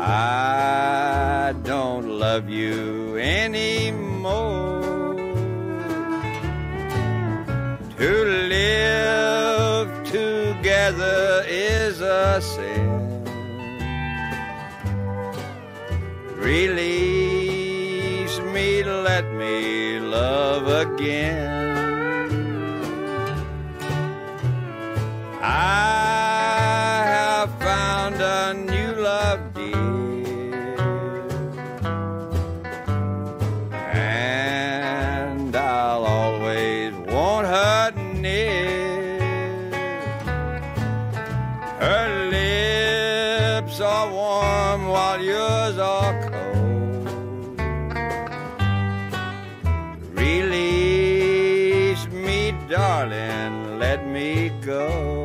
I don't love you anymore. To live together is a sin. Release me, let me love again. I have found a new love, dear, and I'll always want her near. Her lips are warm while yours are cold. Release me, darling, let me go.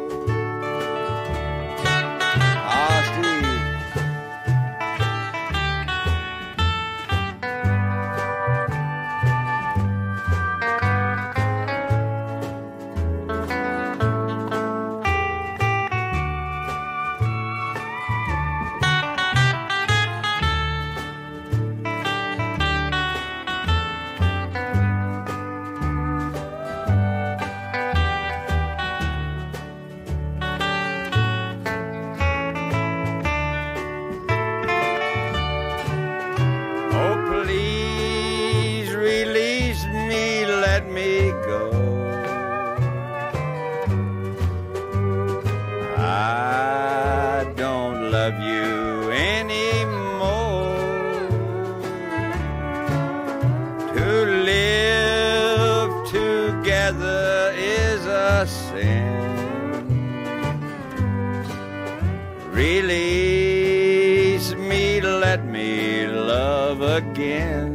Let me go. I don't love you anymore. To live together is a sin. Release me, let me love again.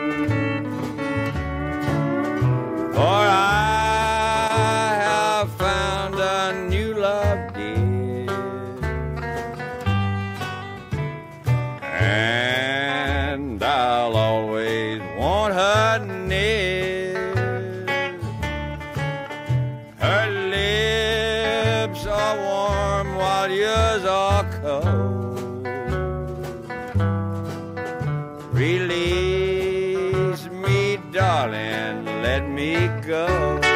For I have found a new love, dear, and I'll always want her near. Her lips are warm while yours are cold. Release me, darling, let me go.